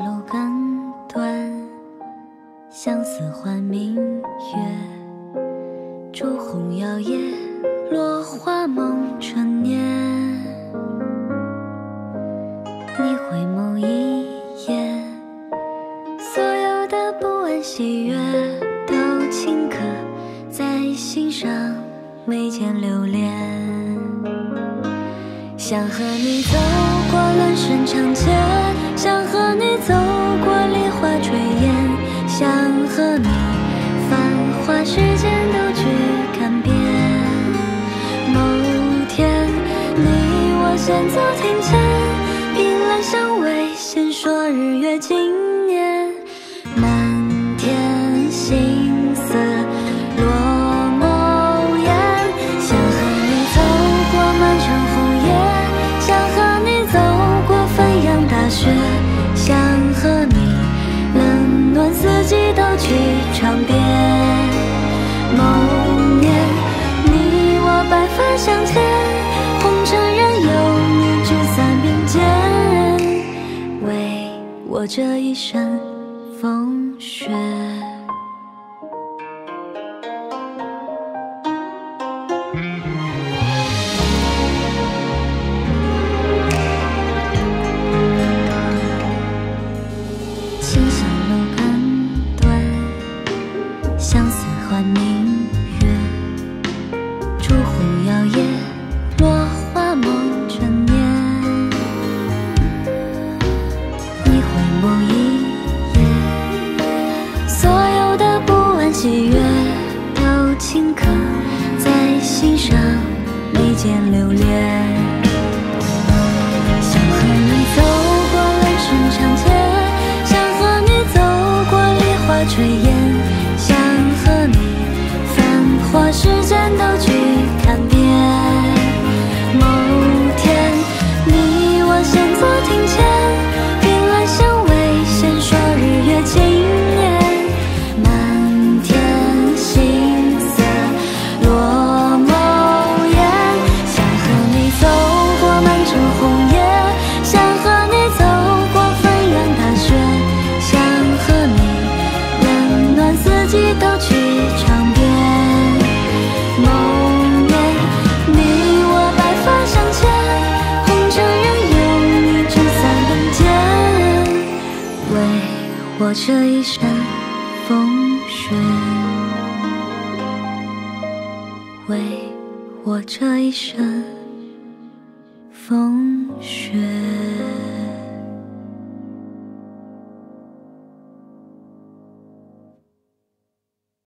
楼干断，相思换明月。烛红摇曳，落花梦成年。你回眸一眼，所有的不安喜悦都顷刻在心上，眉间留恋。想和你走过人生长街，想和你走过梨花炊烟，想和你繁华世间都去看遍。某天你我先坐庭前，凭栏相偎，闲说日月今年。满天星色落眸烟，想和你走过满城红叶，想和你走过汾阳大雪，想和你冷暖四季都去尝遍。某年你我白发相牵，红尘任由你聚散并肩，为我这一生风雪。清香楼干断，相思换明月。烛红摇曳，落花梦成年。你回眸一眼，所有的不安喜悦都顷刻在心上，眉间留恋。想和你走过人生长街，想和你走过梨花炊烟，想和你繁华世间都去看遍。某天你我先坐庭前，凭栏相偎，闲说日月今年。满天星色落眸烟，想和你走过满城红叶，想和你走过汾阳大雪，想和你冷暖四季都去尝遍。某年你我白发相牵，红尘任由你聚散并肩，为我这一生风雪，为我这一生风